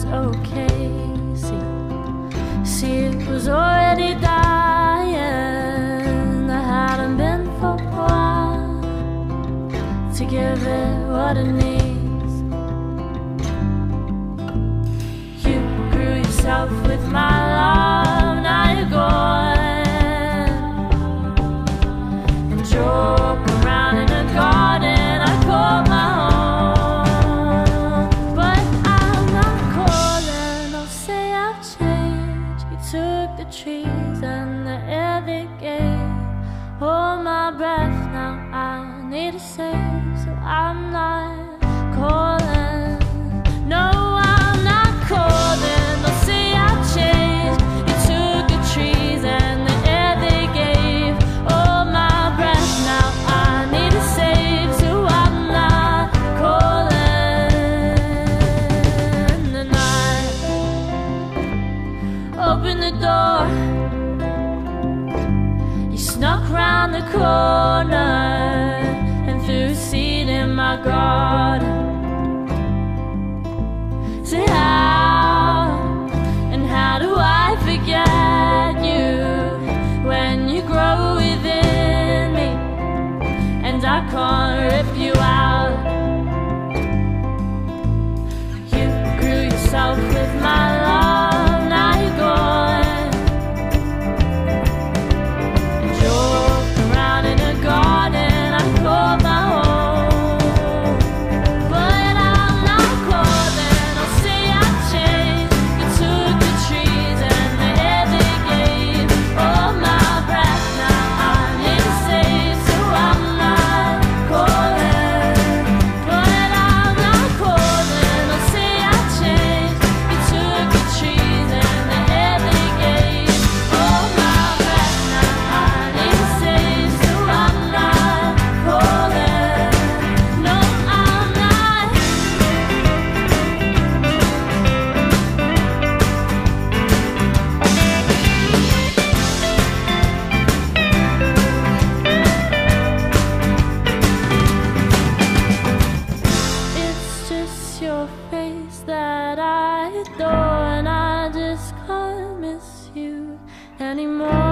was okay. See, it was already dying. I hadn't been for a while to give it what it needs. You grew yourself with my love, now you're gone. And joke around in a garden I call my own. But I'm not calling, I'll say I've changed. You took the trees and the air they gave. Hold my breath, now I need a save. So I'm not calling, no, I'm not calling. I'll say I've changed. You took the trees and the air they gave. Hold my breath, now I need a save. So I'm not calling. And I open the door. You snuck round the corner and threw a seed in my garden. Say how do I forget you when you grow within me and I can't rip you out? You grew yourself with my love, now you're gone. And joke around in a garden I call my home. But I'm not calling, I'll say I've changed. You took the trees and the air they gave. Oh, my breath, now I need a save. So I'm not calling, but I'm not calling. I'll say I've changed. You took the trees and the air they gave. Oh, my breath, now I need a save. So I'm not calling, no, I'm not. It's just your face that I adore, and I just can't miss you anymore.